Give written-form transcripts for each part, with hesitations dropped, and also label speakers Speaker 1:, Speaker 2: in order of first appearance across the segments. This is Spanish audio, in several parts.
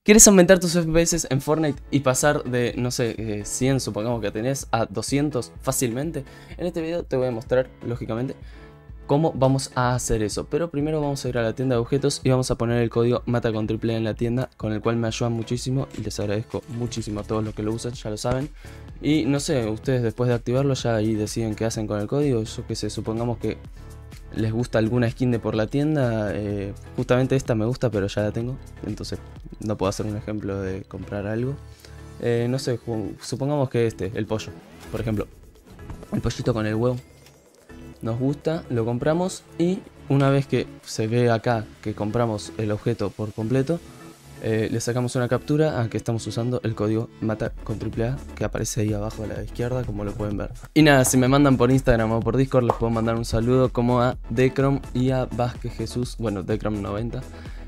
Speaker 1: ¿Quieres aumentar tus FPS en Fortnite y pasar de, no sé, 100 supongamos que tenés, a 200 fácilmente? En este video te voy a mostrar, lógicamente, cómo vamos a hacer eso. Pero primero vamos a ir a la tienda de objetos y vamos a poner el código MATA en la tienda, con el cual me ayudan muchísimo y les agradezco muchísimo a todos los que lo usan, ya lo saben. Y no sé, ustedes después de activarlo ya ahí deciden qué hacen con el código. Yo qué sé, supongamos que les gusta alguna skin de por la tienda, justamente esta me gusta pero ya la tengo, entonces no puedo hacer un ejemplo de comprar algo. No sé, supongamos que el pollo, por ejemplo, el pollito con el huevo, nos gusta, lo compramos y una vez que se ve acá que compramos el objeto por completo, le sacamos una captura a que estamos usando el código MATA que aparece ahí abajo a la izquierda, como lo pueden ver. Y nada, si me mandan por Instagram o por Discord les puedo mandar un saludo como a Decrom y a Vázquez Jesús, bueno, Decrom90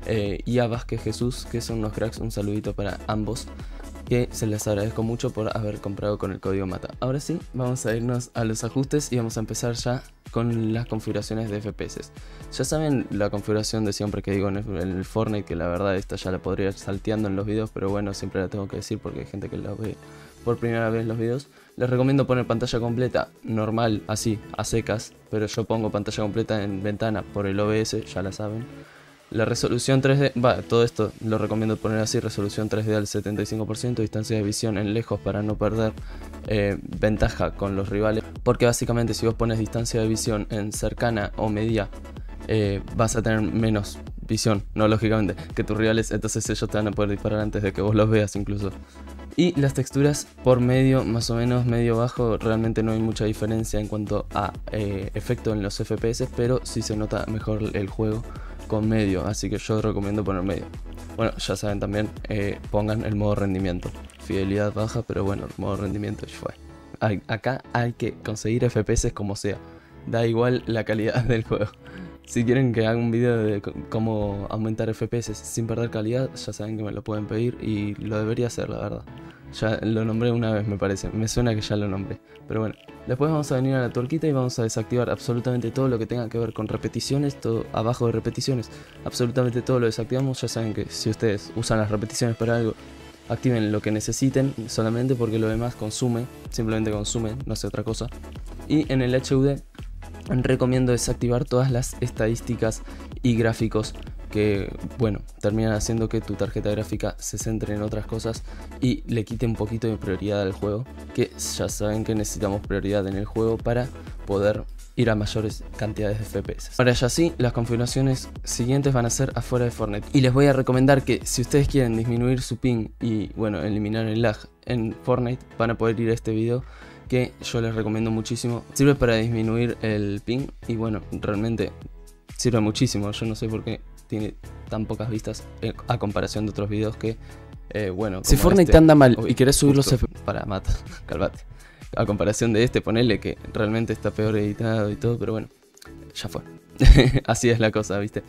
Speaker 1: y a Vázquez Jesús, que son unos cracks. Un saludito para ambos, que se les agradezco mucho por haber comprado con el código MATA. Ahora sí, vamos a irnos a los ajustes y vamos a empezar ya con las configuraciones de FPS. Ya saben la configuración de siempre que digo en el Fortnite, que la verdad esta ya la podría ir salteando en los videos, pero bueno, siempre la tengo que decir porque hay gente que la ve por primera vez los videos. Les recomiendo poner pantalla completa normal, así, a secas, pero yo pongo pantalla completa en ventana por el OBS, ya la saben. La resolución 3D, todo esto lo recomiendo poner así, resolución 3D al 75%, distancia de visión en lejos para no perder ventaja con los rivales. Porque básicamente si vos pones distancia de visión en cercana o media, vas a tener menos visión, no lógicamente, que tus rivales, entonces ellos te van a poder disparar antes de que vos los veas incluso. Y las texturas por medio, más o menos medio bajo, realmente no hay mucha diferencia en cuanto a efecto en los FPS, pero sí se nota mejor el juego con medio, así que yo recomiendo poner medio. Bueno, ya saben también, pongan el modo rendimiento, fidelidad baja, pero bueno, el modo rendimiento ya fue. Acá hay que conseguir FPS como sea, da igual la calidad del juego. Si quieren que haga un video de cómo aumentar FPS sin perder calidad, ya saben que me lo pueden pedir y lo debería hacer, la verdad. Ya lo nombré una vez, me parece, me suena que ya lo nombré. Pero bueno, después vamos a venir a la tuerquita y vamos a desactivar absolutamente todo lo que tenga que ver con repeticiones, todo abajo de repeticiones, absolutamente todo lo desactivamos. Ya saben que si ustedes usan las repeticiones para algo, activen lo que necesiten solamente, porque lo demás consume, simplemente consume, no hace otra cosa. Y en el HUD recomiendo desactivar todas las estadísticas y gráficos que, bueno, terminan haciendo que tu tarjeta gráfica se centre en otras cosas y le quite un poquito de prioridad al juego, que ya saben que necesitamos prioridad en el juego para poder ir a mayores cantidades de FPS. Ahora ya sí, las configuraciones siguientes van a ser afuera de Fortnite. Y les voy a recomendar que si ustedes quieren disminuir su ping y, bueno, eliminar el lag en Fortnite, van a poder ir a este video, que yo les recomiendo muchísimo. Sirve para disminuir el ping y, bueno, realmente sirve muchísimo. Yo no sé por qué tiene tan pocas vistas a comparación de otros videos que, bueno, si Fortnite te anda mal y querés subir los FPS para mata, calvate. A comparación de ponele que realmente está peor editado y todo, pero bueno, ya fue. Así es la cosa, ¿viste?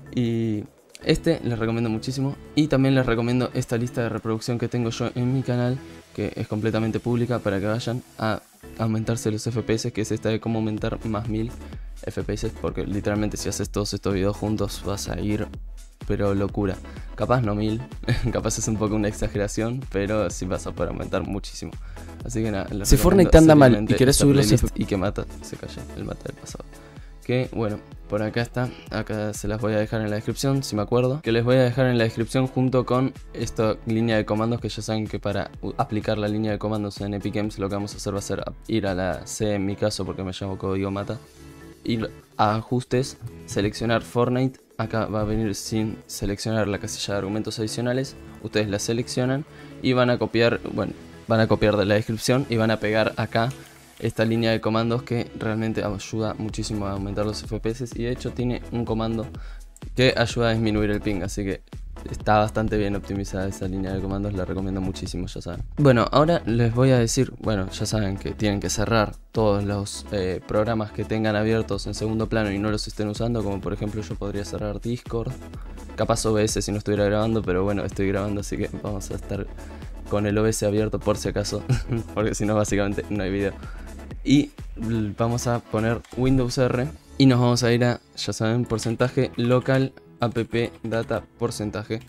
Speaker 1: Y les recomiendo muchísimo. Y también les recomiendo esta lista de reproducción que tengo yo en mi canal, que es completamente pública, para que vayan a aumentarse los FPS, que es esta de cómo aumentar más 1000 FPS, porque literalmente si haces todos estos videos juntos vas a ir, pero locura. Capaz no 1000, capaz es un poco una exageración, pero sí vas a poder aumentar muchísimo. Así que nada, si Fortnite te anda mal y querés subir los FPS y que mata, se cayó el mata del pasado. Que bueno, por acá está, acá se las voy a dejar en la descripción, si me acuerdo. Que les voy a dejar en la descripción junto con esta línea de comandos, que ya saben que para aplicar la línea de comandos en Epic Games lo que vamos a hacer va a ser ir a la C en mi caso, porque me llamo código MATA. Ir a ajustes, seleccionar Fortnite. Acá va a venir sin seleccionar la casilla de argumentos adicionales. Ustedes la seleccionan y van a copiar, bueno, van a copiar de la descripción y van a pegar acá esta línea de comandos, que realmente ayuda muchísimo a aumentar los FPS. Y de hecho tiene un comando que ayuda a disminuir el ping, así que está bastante bien optimizada esa línea de comandos, la recomiendo muchísimo, ya saben. Bueno, ahora les voy a decir, bueno, ya saben que tienen que cerrar todos los programas que tengan abiertos en segundo plano y no los estén usando, como por ejemplo yo podría cerrar Discord, capaz OBS si no estuviera grabando, pero bueno, estoy grabando, así que vamos a estar con el OBS abierto por si acaso, porque si no básicamente no hay video. Y vamos a poner Windows R y nos vamos a ir a, ya saben, porcentaje local app data porcentaje,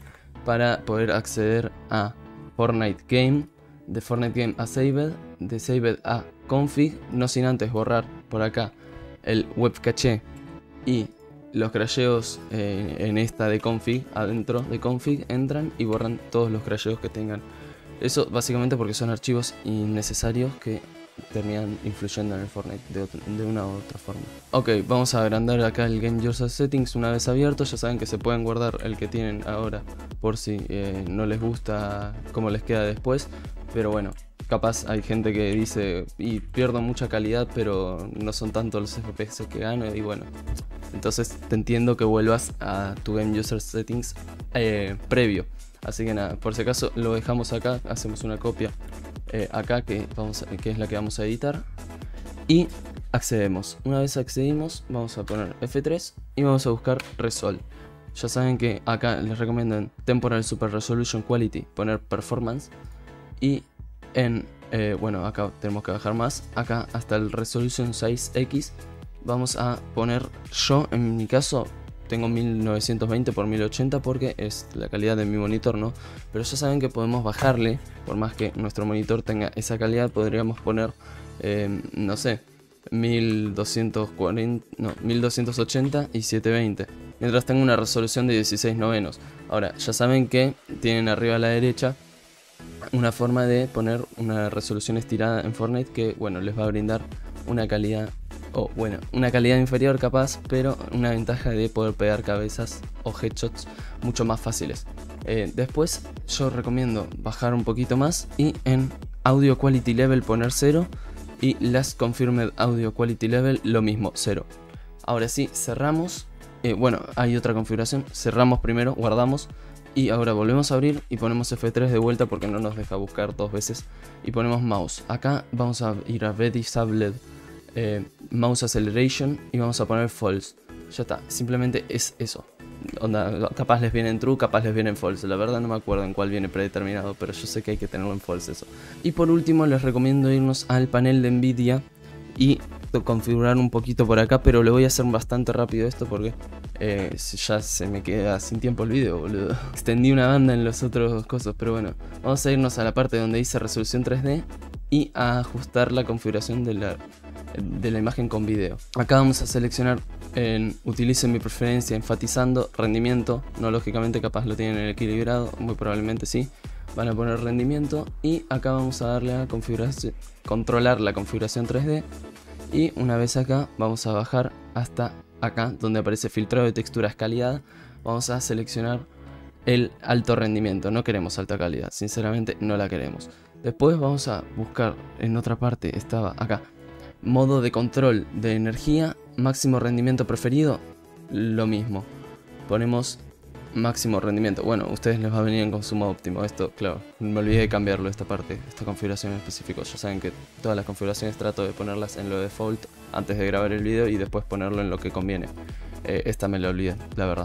Speaker 1: para poder acceder a Fortnite Game, de Fortnite Game a Saved, de Saved a Config, no sin antes borrar por acá el web caché y los crasheos en esta de config. Adentro de config entran y borran todos los crasheos que tengan. Eso básicamente porque son archivos innecesarios que terminan influyendo en el Fortnite de una u otra forma. Ok, vamos a agrandar acá el Game User Settings una vez abierto. Ya saben que se pueden guardar el que tienen ahora por si no les gusta cómo les queda después. Pero bueno, capaz hay gente que dice, y pierdo mucha calidad, pero no son tanto los FPS que gano, y bueno, entonces te entiendo que vuelvas a tu Game User Settings previo. Así que nada, por si acaso lo dejamos acá, hacemos una copia acá que es la que vamos a editar. Y accedemos. Una vez accedimos, vamos a poner F3 y vamos a buscar Resolve. Ya saben que acá les recomiendo en Temporal Super Resolution Quality poner Performance. Y en, bueno, acá tenemos que bajar más. Acá hasta el Resolution 6X vamos a poner, yo en mi caso tengo 1920 x 1080 porque es la calidad de mi monitor, ¿no? Pero ya saben que podemos bajarle, por más que nuestro monitor tenga esa calidad, podríamos poner, no sé, 1240, no, 1280 y 720. Mientras tenga una resolución de 16 novenos. Ahora, ya saben que tienen arriba a la derecha una forma de poner una resolución estirada en Fortnite que, bueno, les va a brindar una calidad, o bueno, una calidad inferior capaz, pero una ventaja de poder pegar cabezas o headshots mucho más fáciles. Después yo recomiendo bajar un poquito más y en Audio Quality Level poner 0 y Last Confirmed Audio Quality Level lo mismo, 0. Ahora sí, cerramos. Bueno, hay otra configuración, cerramos primero, guardamos. Y ahora volvemos a abrir y ponemos F3 de vuelta porque no nos deja buscar dos veces. Y ponemos mouse. Acá vamos a ir a Disabled Mouse Acceleration y vamos a poner false. Ya está, simplemente es eso. Onda, capaz les viene en true, capaz les viene en false. La verdad no me acuerdo en cuál viene predeterminado, pero yo sé que hay que tenerlo en false eso. Y por último les recomiendo irnos al panel de Nvidia y configurar un poquito por acá, pero lo voy a hacer bastante rápido esto porque ya se me queda sin tiempo el video, boludo. Extendí una banda en los otros cosas, pero bueno, vamos a irnos a la parte donde dice resolución 3D y a ajustar la configuración de la imagen con video. Acá vamos a seleccionar en utilice mi preferencia enfatizando rendimiento, no lógicamente capaz lo tienen en equilibrado, muy probablemente sí. Van a poner rendimiento y acá vamos a darle a configuración, controlar la configuración 3D. Y una vez acá vamos a bajar hasta acá donde aparece filtrado de texturas calidad. Vamos a seleccionar el alto rendimiento, no queremos alta calidad, sinceramente no la queremos. Después vamos a buscar en otra parte, estaba acá, modo de control de energía, máximo rendimiento preferido, lo mismo. Ponemos máximo rendimiento. Bueno, a ustedes les va a venir en consumo óptimo. Esto, claro, me olvidé de cambiarlo esta parte, esta configuración en específico. Ya saben que todas las configuraciones trato de ponerlas en lo default antes de grabar el video y después ponerlo en lo que conviene. Esta me la olvidé, la verdad.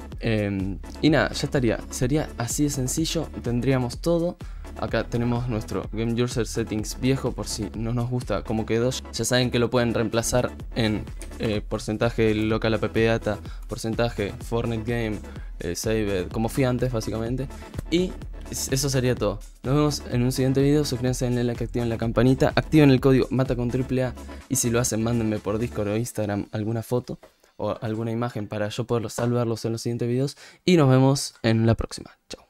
Speaker 1: Y nada, ya estaría. Sería así de sencillo, tendríamos todo. Acá tenemos nuestro Game User Settings viejo por si no nos gusta cómo quedó. Ya saben que lo pueden reemplazar en porcentaje local app data, porcentaje Fortnite Game, Saved, como fui antes básicamente. Y eso sería todo. Nos vemos en un siguiente video. Suscríbanse, denle like, activen la campanita, activen el código MATA_AAA y si lo hacen mándenme por Discord o Instagram alguna foto o alguna imagen para yo poder saludarlos en los siguientes videos. Y nos vemos en la próxima. Chao.